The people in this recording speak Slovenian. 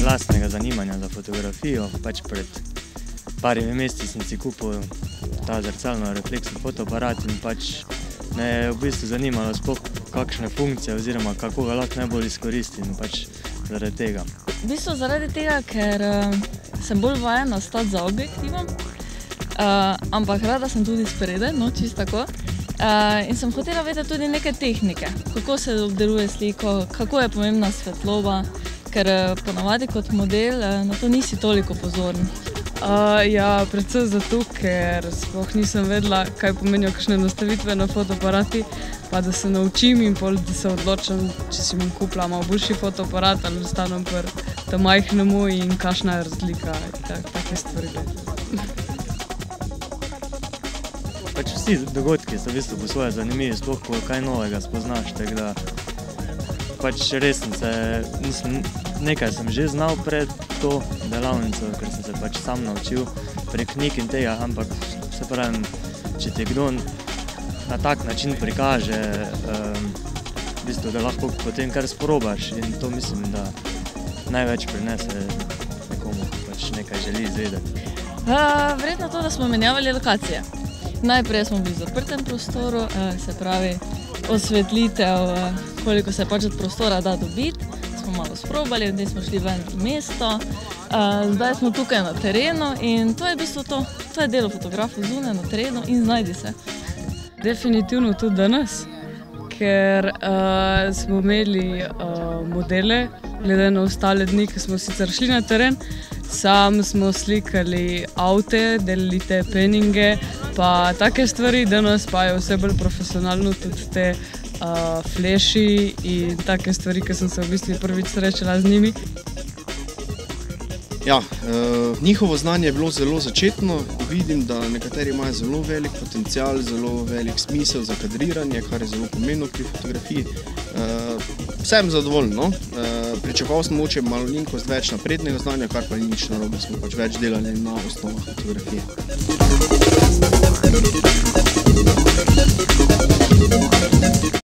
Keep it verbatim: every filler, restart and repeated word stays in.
lastnega zanimanja za fotografijo. Pač pred parimi meseci sem si kupil ta zrcalno refleksni fotoaparat in pač me je v bistvu zanimalo sploh kakšne funkcije oziroma kako ga lahko najbolj izkoristim pač zaradi tega. V bistvu zaradi tega, ker sem bolj vajena stati za objektivom, ampak rada sem tudi spredaj, no čisto tako. In sem hotela vedeti tudi neke tehnike, kako se obdeluje sliko, kako je pomembna svetloba, ker ponavadi kot model na to nisi toliko pozoren. Ja, predvsem zato, ker sploh nisem vedela, kaj pomenijo kakšne nastavitve na fotoaparati, pa da se naučim in pol, da se odločim, če si bom kupila malo boljši fotoaparat ali ostanem pri tem majhnemu in kakšna je razlika in take stvari. Pač vsi dogodki so v bistvu po svoje zanimivi, sploh ko kaj novega spoznaš, tako da pač res sem se, mislim, nekaj sem že znal pred to delavnico, ker sem se pač sam naučil prek knjig in tega, ampak se pravim, če ti kdo na tak način prikaže, v bistvu ga lahko potem kar sprobaš in to mislim, da največ prinese nekomu, pač nekaj želi izvedeti. Verjetno to, da smo menjavali lokacije. Najprej smo bili v zaprtem prostoru, se pravi osvetlitev, koliko se pač od prostora da dobiti. Smo malo sprobali, zdaj smo šli ven v mesto, zdaj smo tukaj na terenu in to je v bistvu to. To je delo fotografov zunaj na terenu in znajdi se. Definitivno tudi danes, ker smo imeli modele, glede na ostale dni, ki smo sicer šli na teren, sam smo slikali avte, delali te peninge, pa take stvari, danes pa je vse bolj profesionalno, tudi te fleši in take stvari, ki sem se v bistvu prvič srečala z njimi. Ja, njihovo znanje je bilo zelo začetno. Vidim, da nekateri imajo zelo velik potencial, zelo velik smisel za kadriranje, kar je zelo pomembno pri fotografiji. Sem zadovoljen, no. Pričakoval sem mogoče malenkost več naprednega znanja, kar pa ni nič narobe, smo pač več delali na osnovah fotografije.